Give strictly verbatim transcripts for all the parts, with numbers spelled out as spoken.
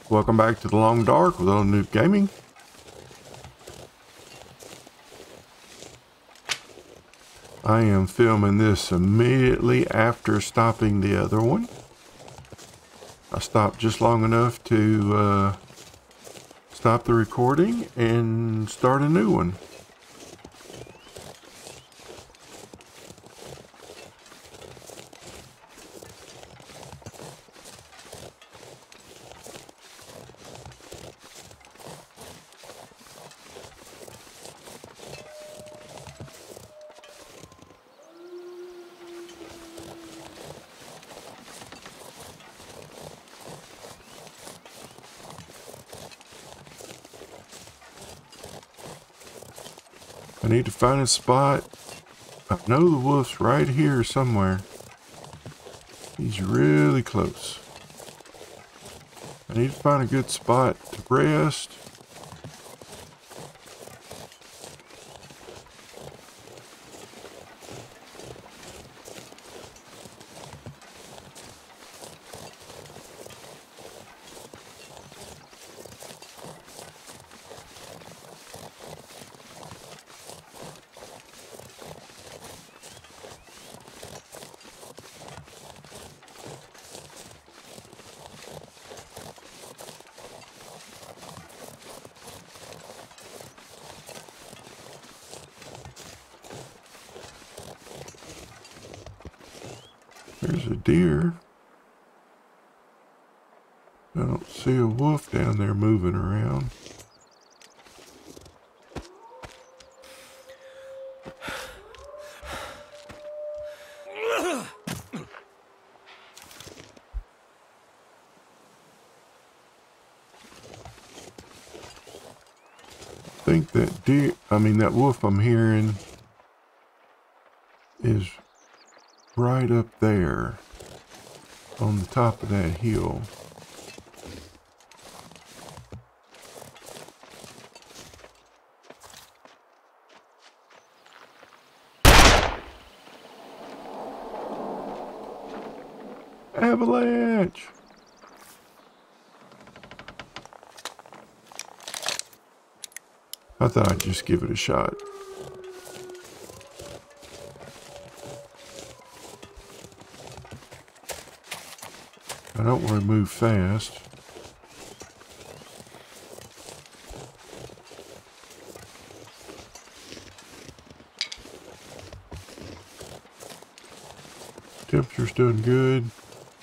Welcome back to the Long Dark with Old Noob Gaming. I am filming this immediately after stopping the other one. I stopped just long enough to uh, stop the recording and start a new one. I need to find a spot. I know the wolf's right here somewhere. He's really close. I need to find a good spot to rest. There's a deer. I don't see a wolf down there moving around. I think that deer, I mean that wolf I'm hearing is right up there on the top of that hill. Avalanche! I thought I'd just give it a shot. I don't want to move fast. Temperature's doing good.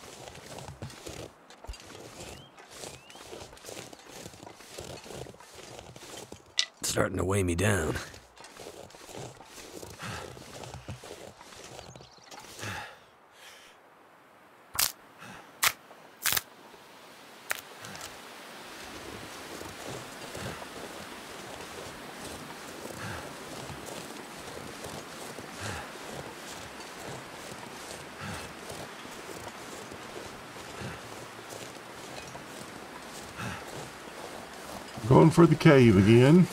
It's starting to weigh me down. Going for the cave again.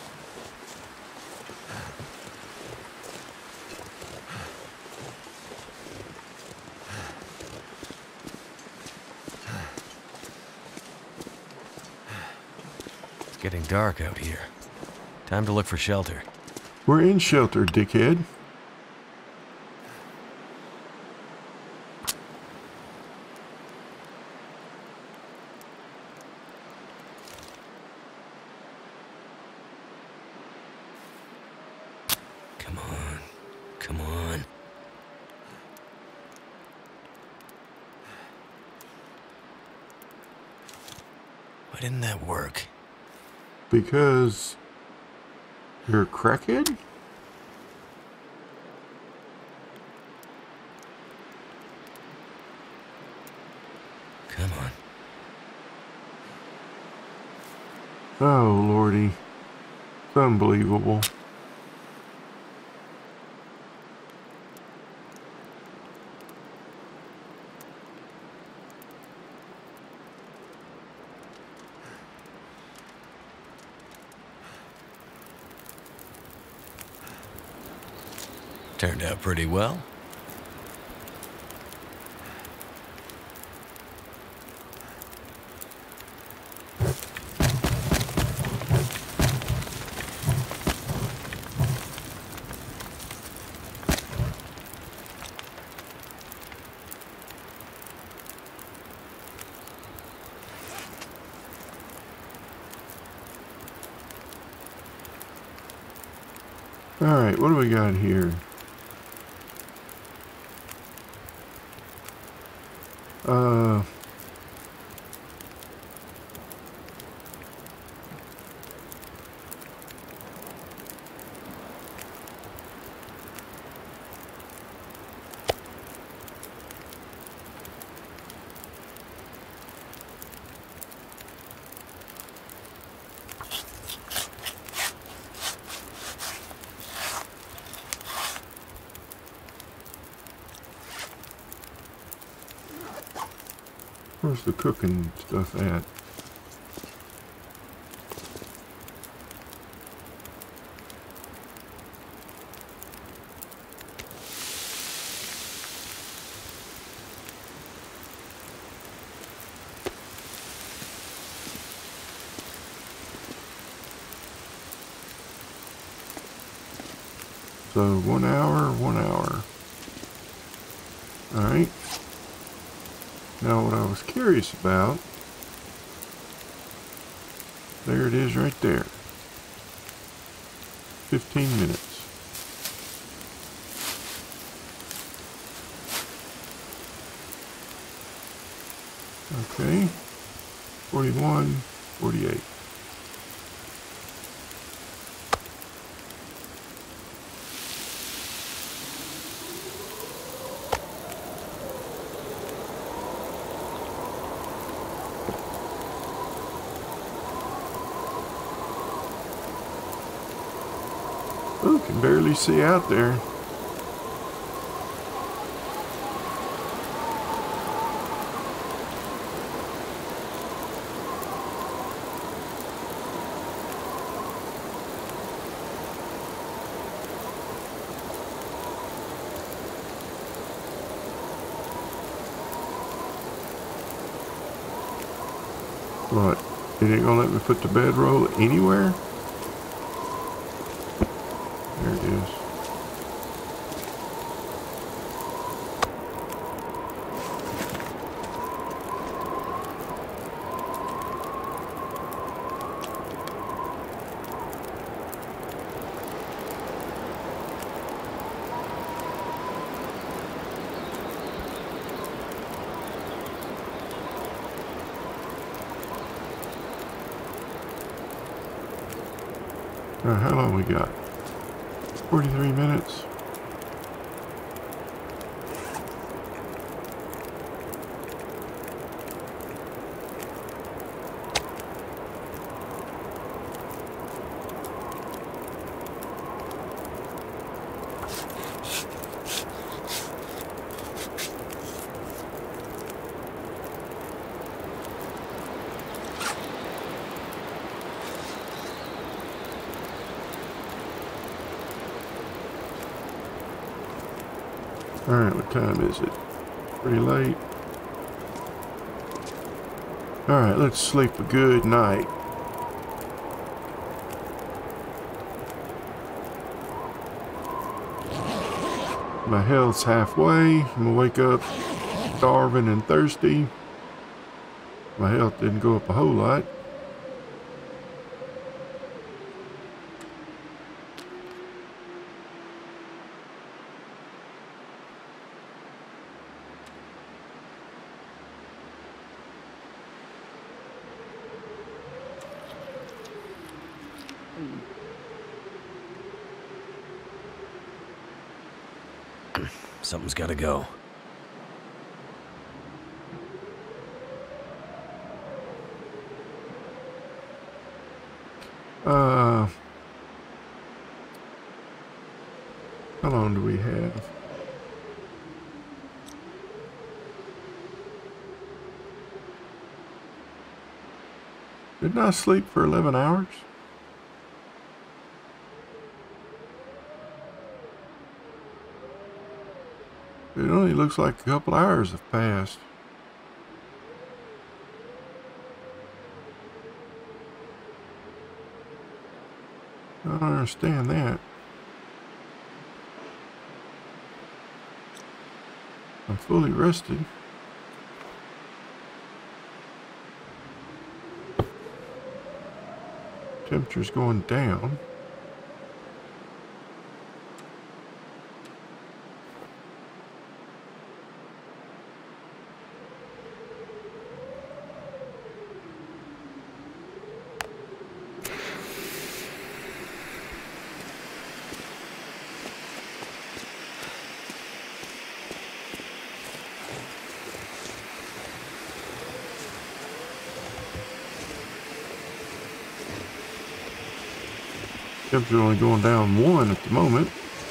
It's getting dark out here. Time to look for shelter. We're in shelter, dickhead. Come on. Come on. Why didn't that work? Because you're a crackhead? Come on. Oh, Lordy. It's unbelievable. Turned out pretty well. Alright, what do we got here? Uh... Where's the cooking stuff at? So one hour, one hour. Alright. Now what I was curious about, there it is right there. fifteen minutes. Okay. forty-one, forty-eight. Ooh, can barely see out there. What? It ain't gonna let me put the bedroll anywhere? There it is. All right, how long we got? forty-three minutes. All right, what time is it? Pretty late. All right, let's sleep a good night. My health's halfway. I'm gonna wake up starving and thirsty. My health didn't go up a whole lot. Something's gotta go. Uh, how long do we have? Didn't I sleep for eleven hours? It only looks like a couple hours have passed. I don't understand that. I'm fully rested. Temperature's going down. Temperature's only going down one at the moment.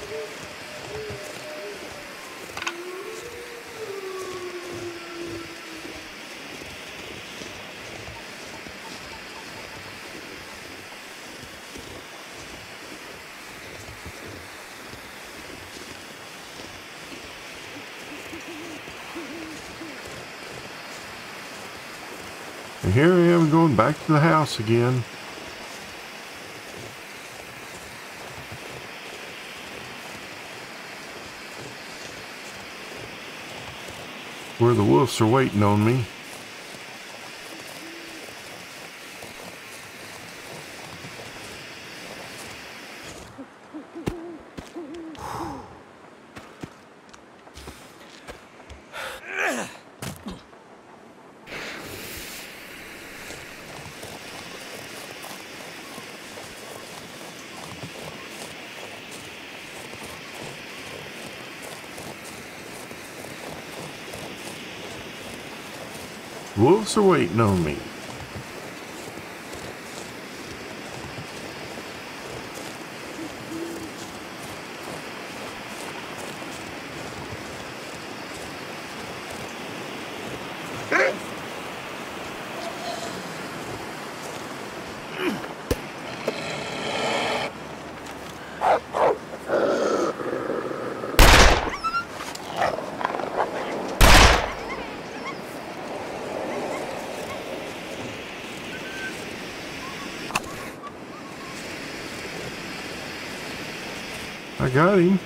And here I am going back to the house again. Where the wolves are waiting on me. Wolves are waiting on me. I got him.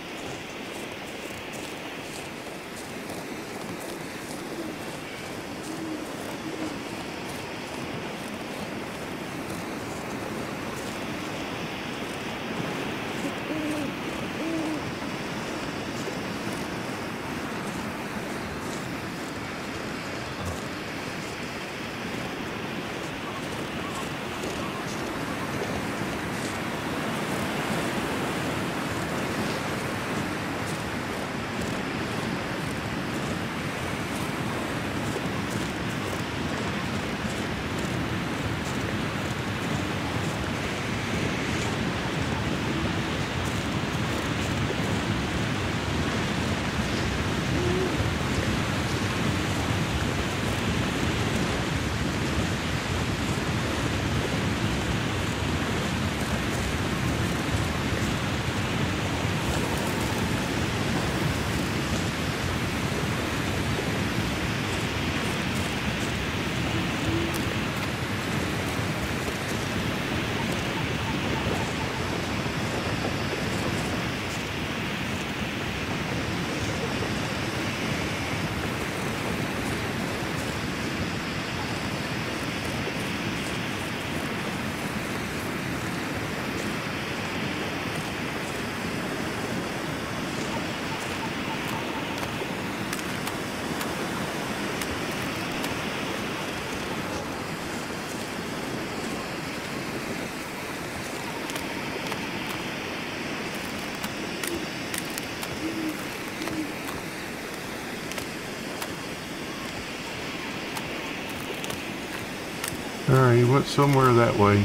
Alright, he went somewhere that way.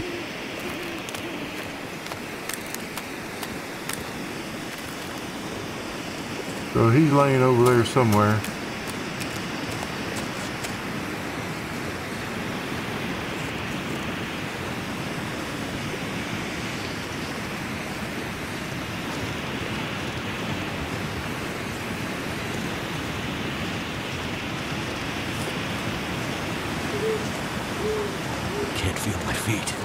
So he's laying over there somewhere. Can't feel my feet.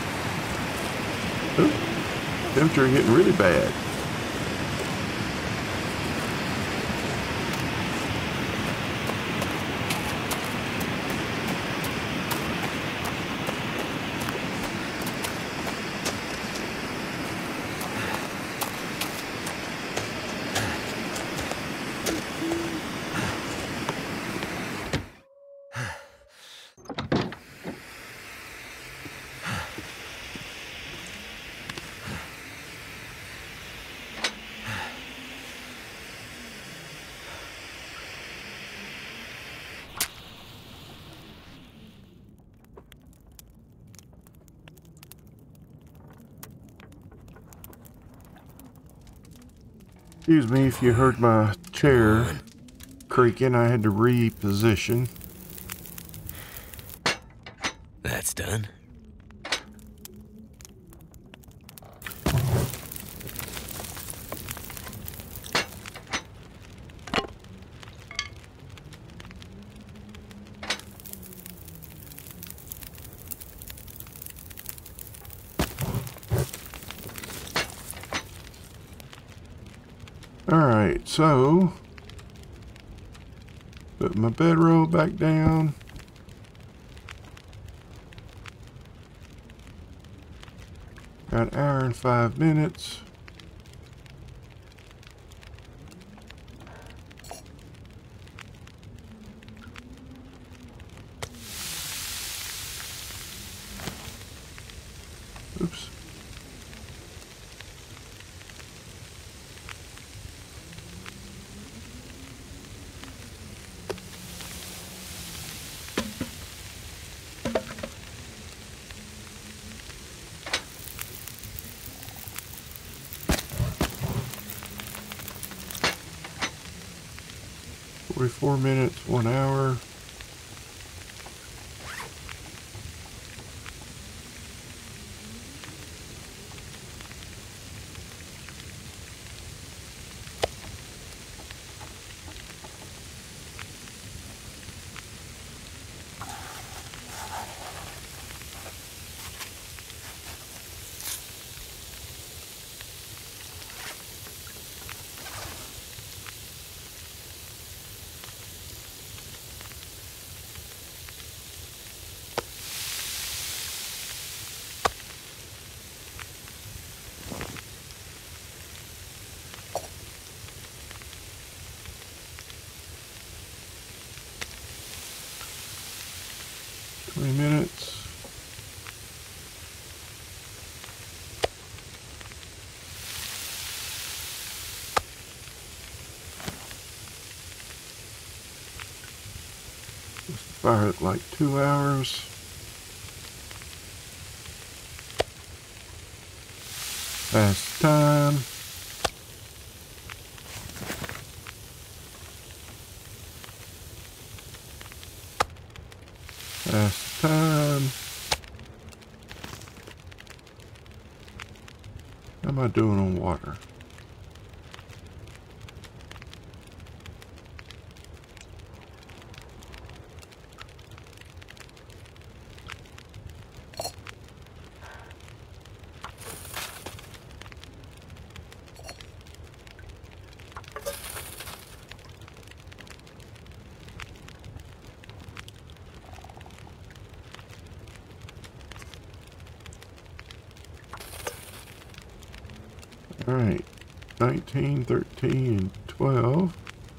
Ooh, temperature getting really bad. Excuse me if you heard my chair creaking. I had to reposition. That's done. Alright, so put my bedroll back down. Got an hour and five minutes. Oops. forty-four minutes, one hour. twenty minutes. Fire it like two hours. Fast time. Fast time. How am I doing on water? All right, nineteen, thirteen, and twelve.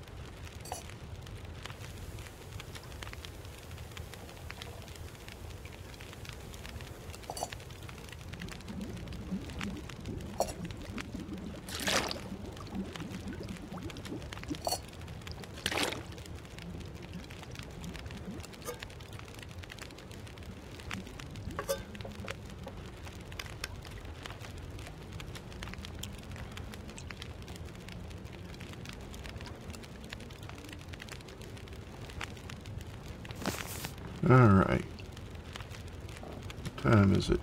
All right. What time is it?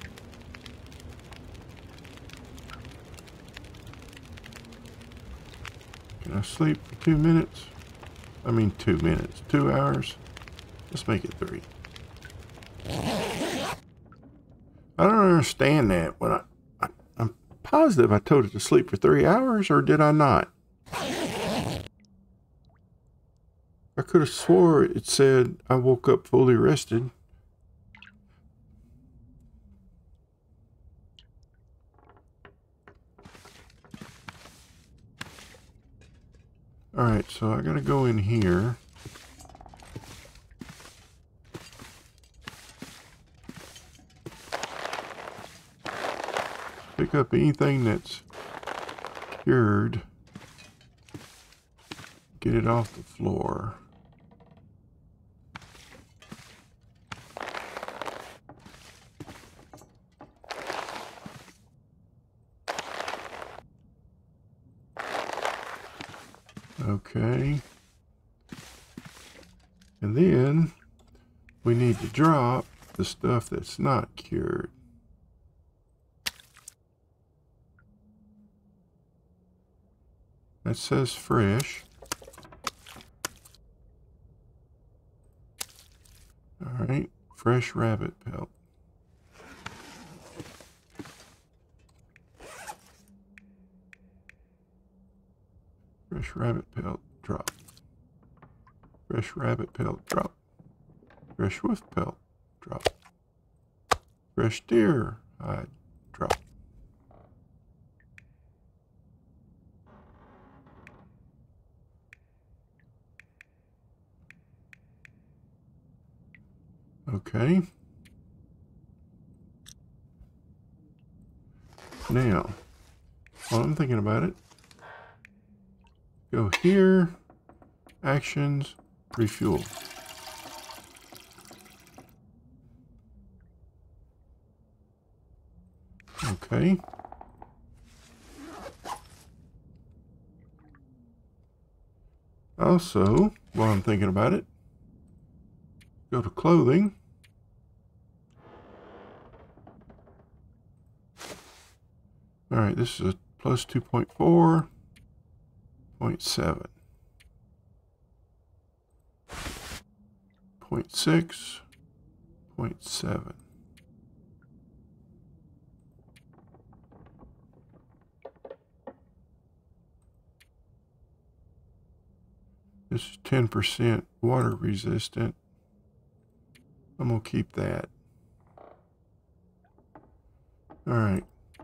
Can I sleep for two minutes? I mean two minutes. Two hours? Let's make it three. I don't understand that. When I, I, I'm positive I told it to sleep for three hours, or did I not? I could have swore it said I woke up fully rested. Alright, so I gotta go in here. Pick up anything that's cured. Get it off the floor. Okay. And then we need to drop the stuff that's not cured. That says fresh. All right, fresh rabbit pelt. Fresh rabbit pelt, drop. Fresh rabbit pelt, drop. Fresh wolf pelt, drop. Fresh deer hide, drop. Okay. Now, while I'm thinking about it, go here, actions, refuel. Okay. Also, while I'm thinking about it, go to clothing. All right, this is a plus two point four, point seven, point six, point seven. This is ten percent water resistant. I'm going to keep that. All right.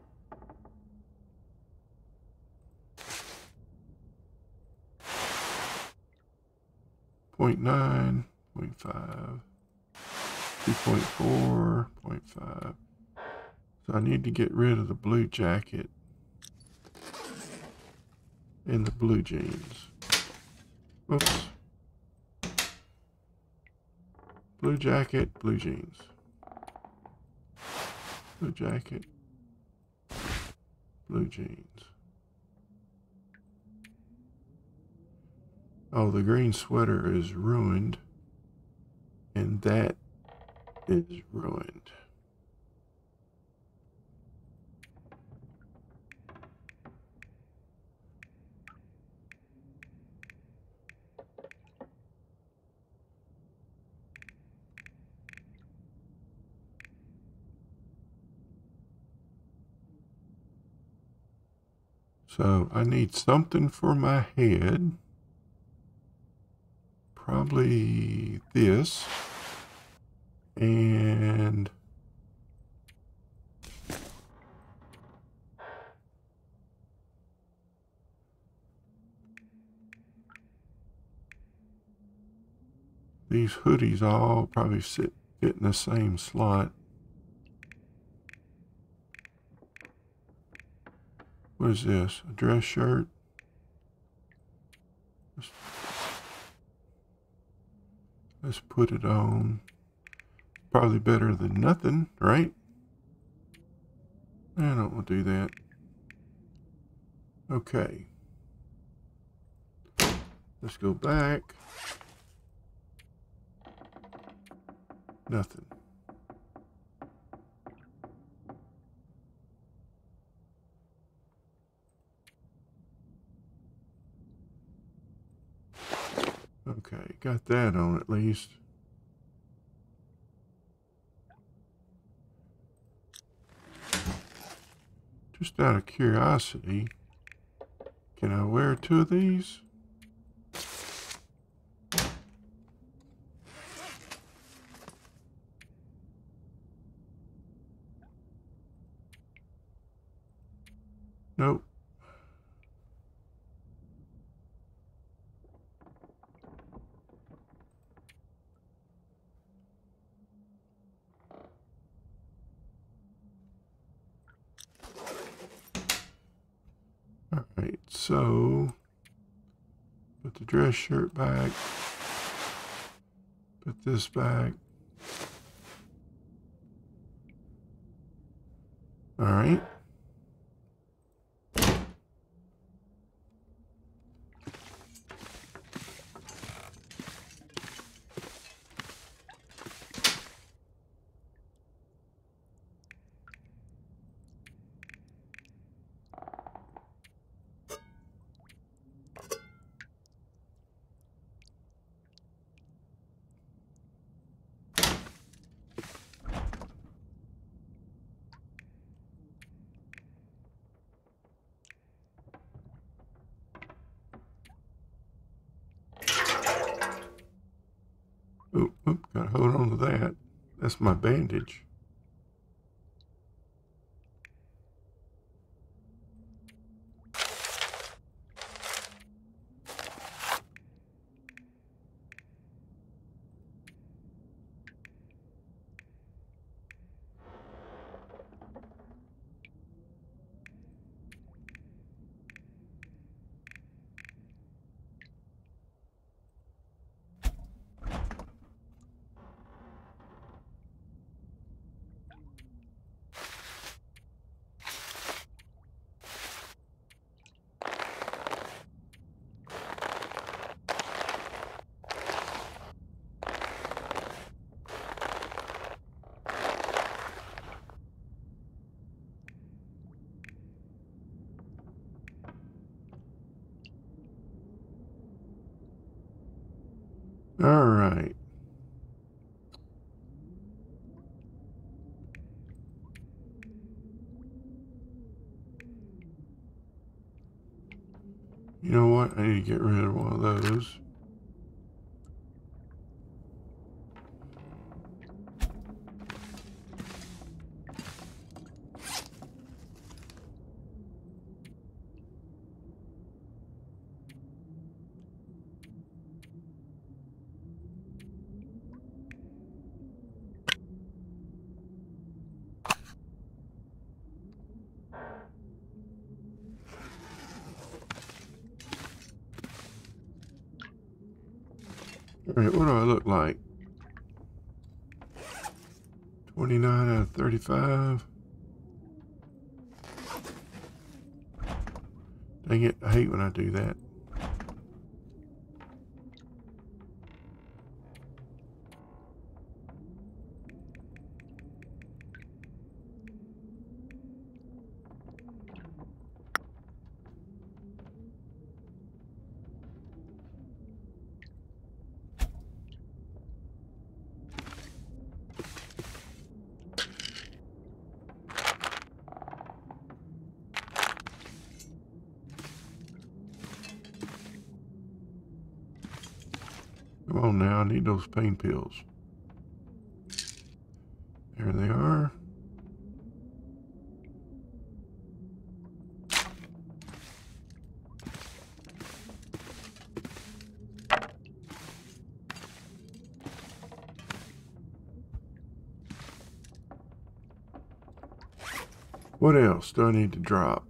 Point nine, point five, two point four, point five. So I need to get rid of the blue jacket and the blue jeans. Oops. Blue jacket, blue jeans. Blue jacket, blue jeans. Oh, the green sweater is ruined. And that is ruined. So I need something for my head. Probably this. And these hoodies all probably sit fit in the same slot. What is this? A dress shirt? Let's, let's put it on. Probably better than nothing, right? I don't want to do that. Okay. Let's go back. Nothing. Okay, got that on at least. Just out of curiosity, can I wear two of these? Nope. All right, so put the dress shirt back. Put this back. All right. That's my bandage. All right. You know what? I need to get rid of one of those. All right, what do I look like? twenty-nine out of thirty-five. Dang it, I hate when I do that. Come on now, I need those pain pills. There they are. What else do I need to drop?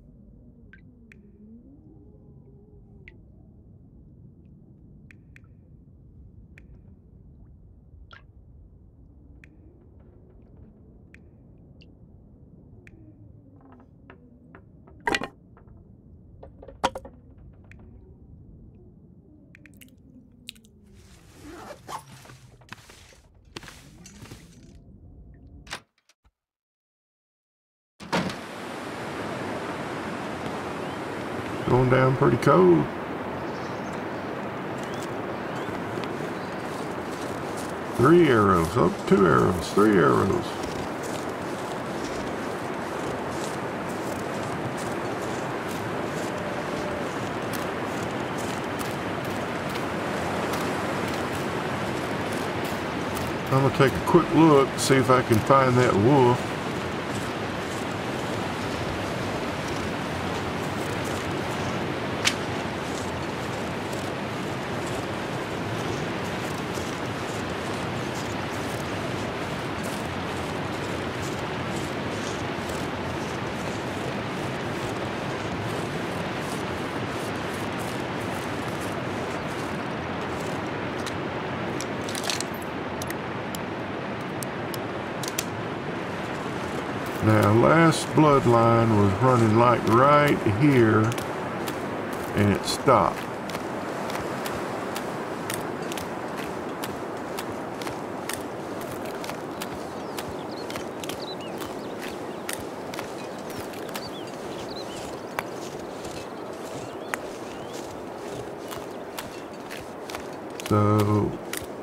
Going down pretty cold. Three arrows. Oh, two arrows. Three arrows. I'm going to take a quick look, see if I can find that wolf. Now, last bloodline was running like right here, and it stopped. So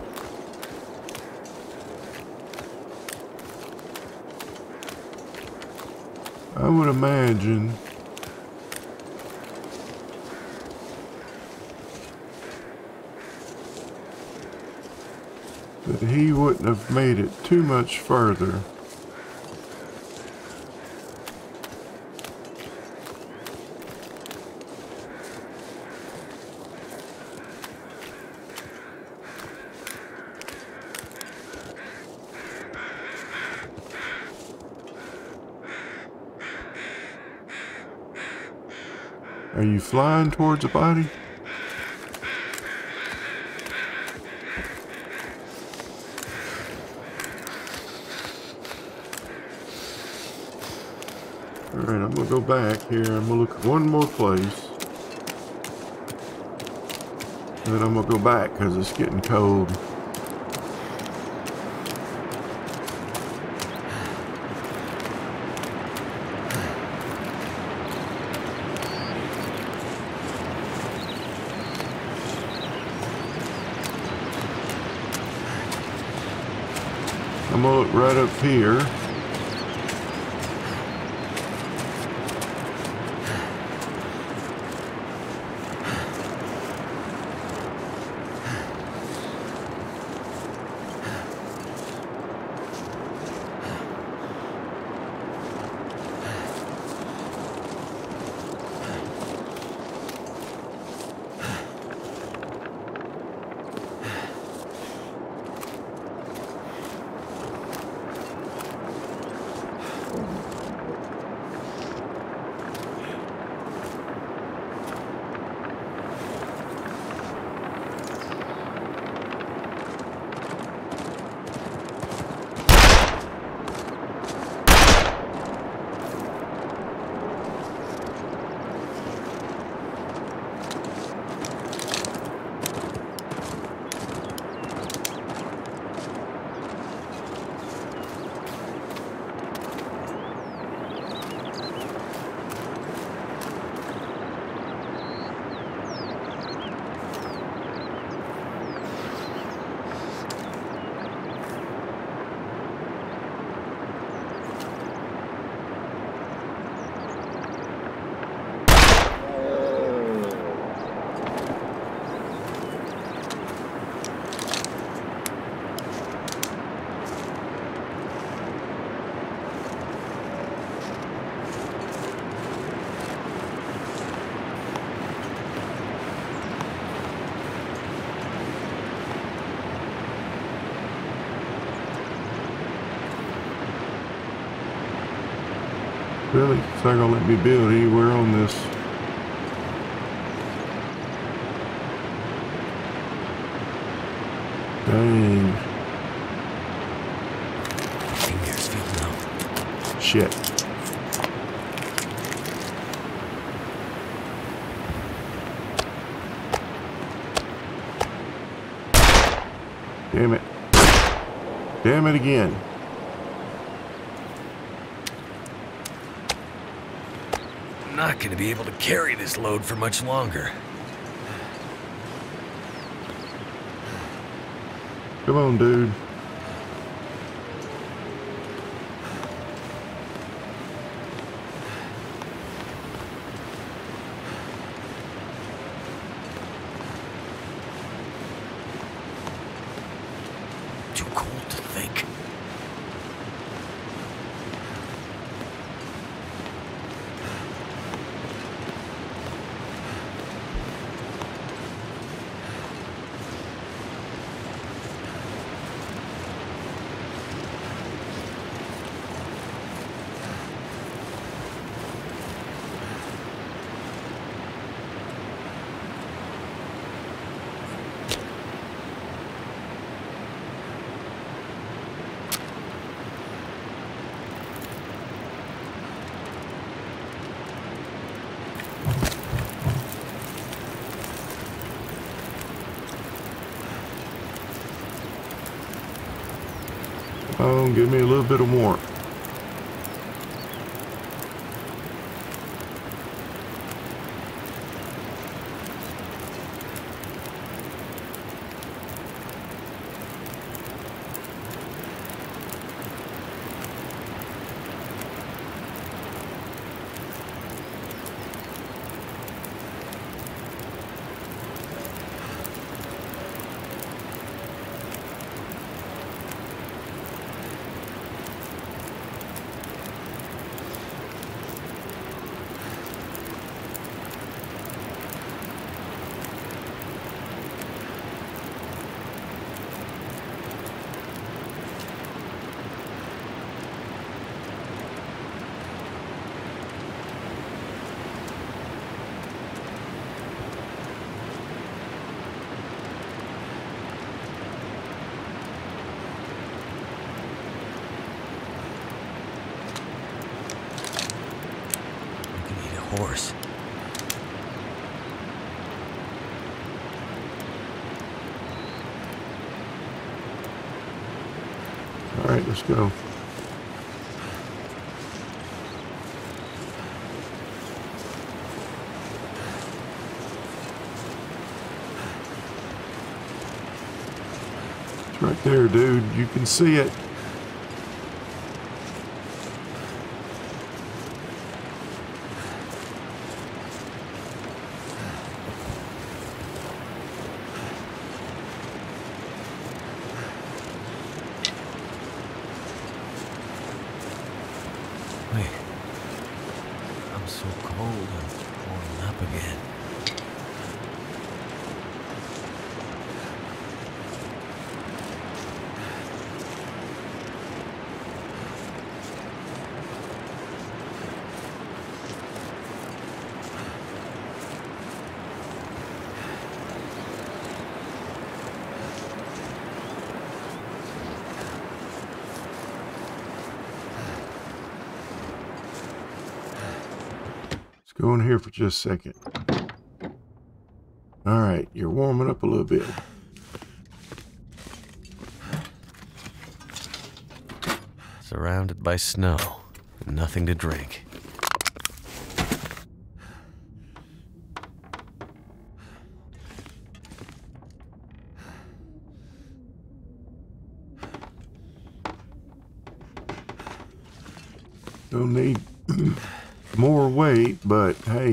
I would imagine that he wouldn't have made it too much further. Are you flying towards a body? Alright, I'm gonna go back here. I'm gonna look at one more place. And then I'm gonna go back because it's getting cold. I'm gonna look right up here. Really? It's not gonna let me build anywhere on this. Dang. Fingers feel numb. Shit. Damn it. Damn it again. I'm not going to be able to carry this load for much longer. Come on, dude. Too cold to think. Oh, give me a little bit of warmth. let's go. It's right there, dude. You can see it. Wait. I'm so cold, I'm warming up again. Go in here for just a second. All right, you're warming up a little bit. Surrounded by snow, and nothing to drink. Don't need more weight, but hey,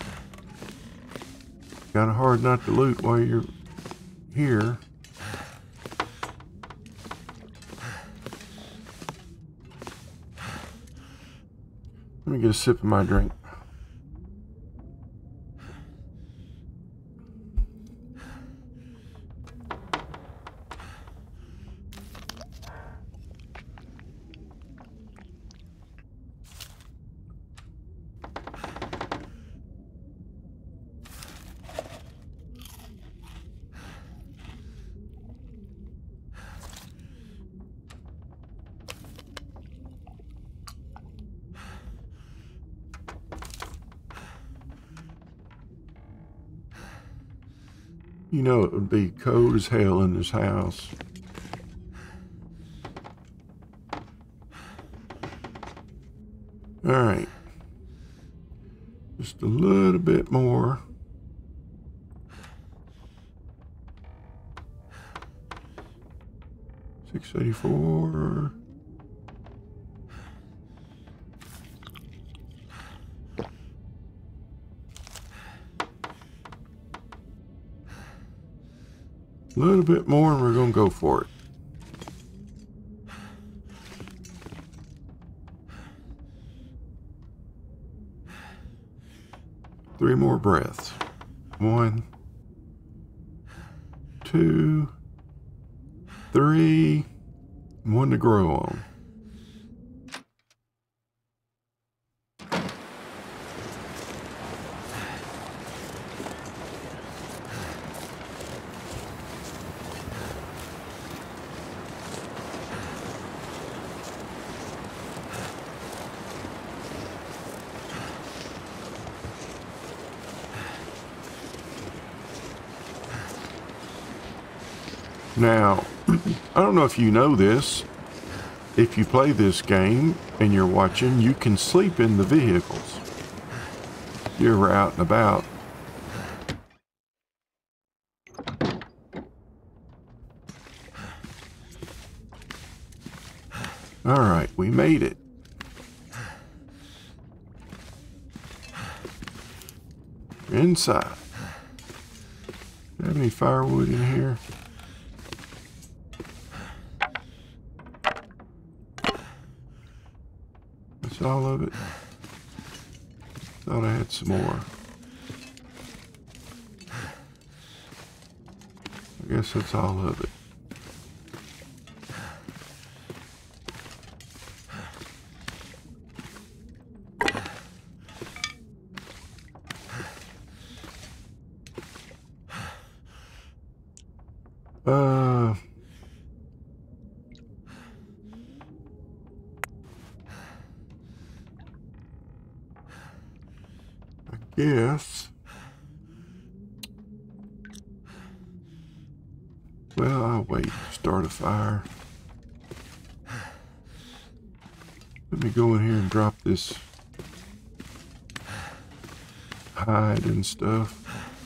kind of hard not to loot while you're here. Let me get a sip of my drink. You know it would be cold as hell in this house. All right. Just a little bit more. six eighty-four. A little bit more and we're going to go for it. Three more breaths. One, two, three, one to grow on. Now, I don't know if you know this. If you play this game and you're watching, you can sleep in the vehicles. If you're ever out and about. All right, we made it. We're inside. Do you have any firewood in here? That's all of it. Thought I had some more. I guess that's all of it. Uh, I guess. Well, I'll wait to start a fire. Let me go in here and drop this hide and stuff.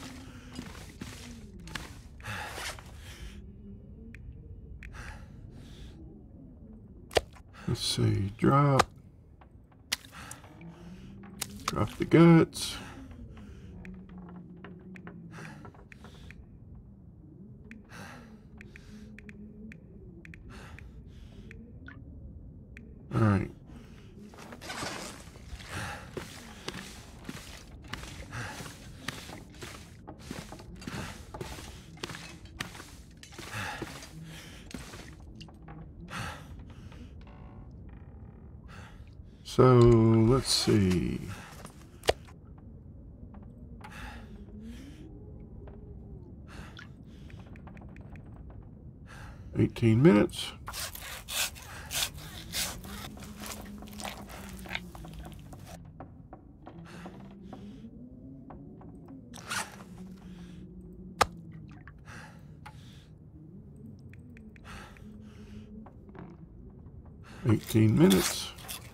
Let's see, drop. Drop the guts. All right. So let's see. eighteen minutes. eighteen minutes.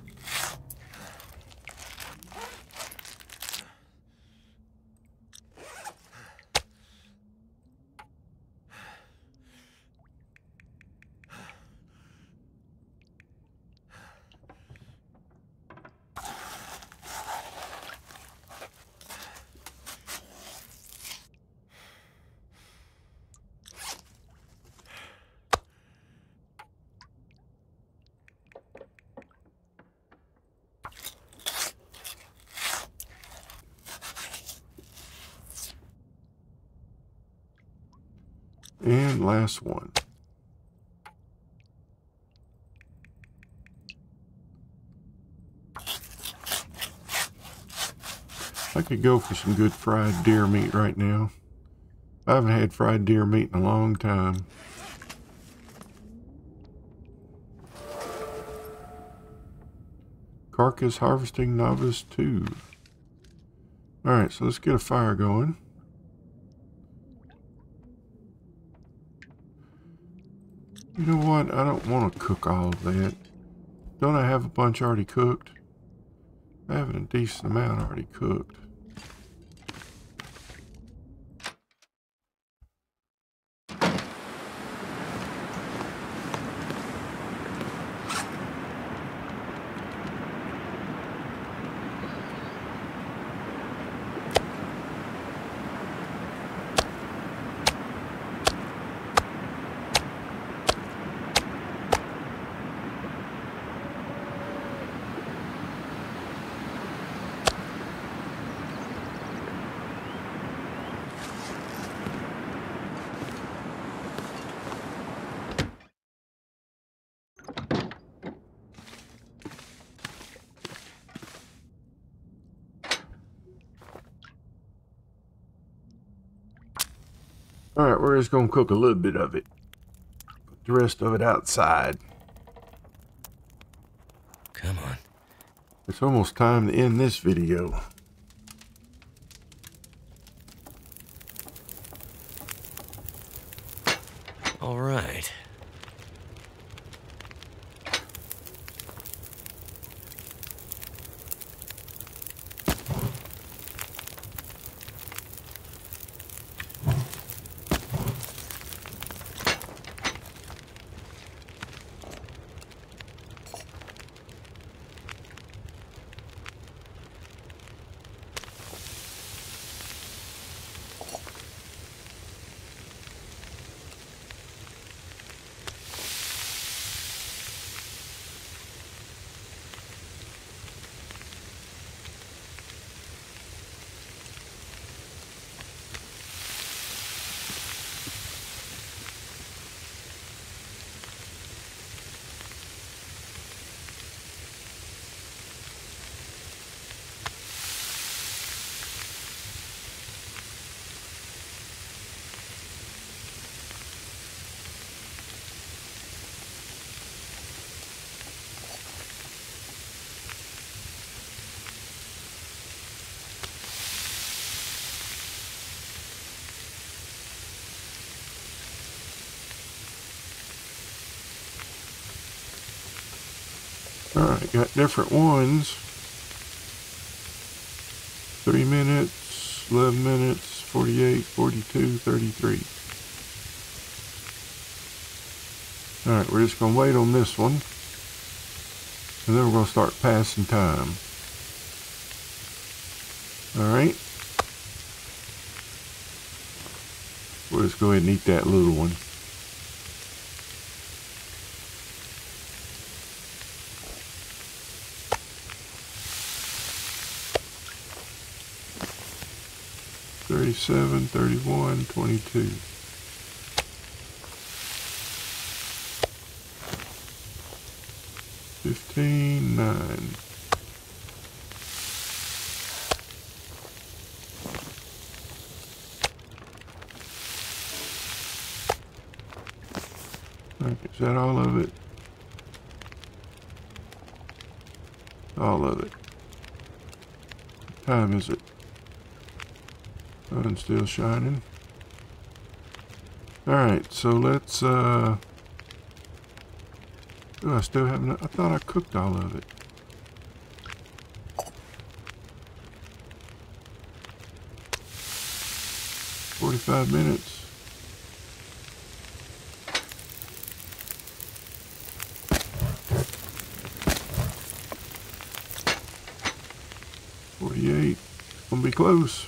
And last one. I could go for some good fried deer meat right now. I haven't had fried deer meat in a long time. Carcass harvesting novice two. Alright, so let's get a fire going. You know what? I don't want to cook all of that. Don't I have a bunch already cooked? I have a decent amount already cooked. Alright, we're just going to cook a little bit of it. Put the rest of it outside. Come on. It's almost time to end this video. All right. Alright, got different ones. Three minutes, eleven minutes, forty-eight, forty-two, thirty-three. Alright, we're just going to wait on this one. And then we're going to start passing time. Alright. We'll just go ahead and eat that little one. thirty-seven, thirty-one, twenty-two. fifteen, nine. Okay, is that all of it? All of it. What time is it? Sun's still shining. Alright, so let's, uh... oh, I still haven't... I thought I cooked all of it. forty-five minutes. forty-eight. Gonna be close.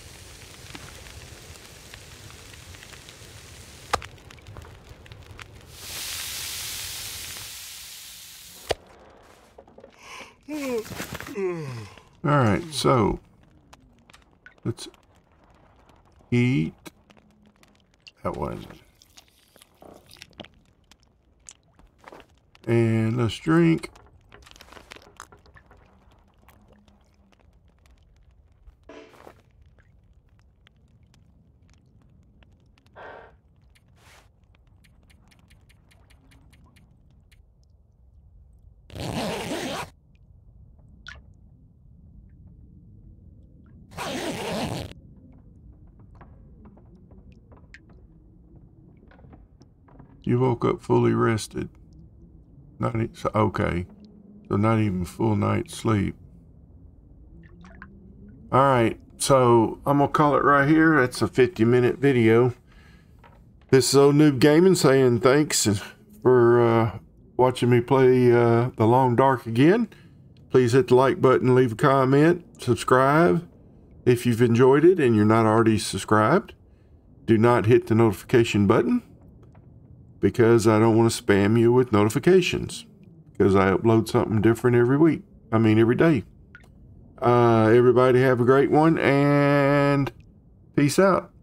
Alright, so let's eat that one. And let's drink. You woke up fully rested. Not e so, okay. So not even full night's sleep. Alright, so I'm gonna call it right here. That's a fifty minute video. This is Old Noob Gaming saying thanks for uh, watching me play uh, The Long Dark again. Please hit the like button, leave a comment, subscribe if you've enjoyed it and you're not already subscribed. Do not hit the notification button, because I don't want to spam you with notifications, because I upload something different every week. I mean, every day. Uh, everybody have a great one, and peace out.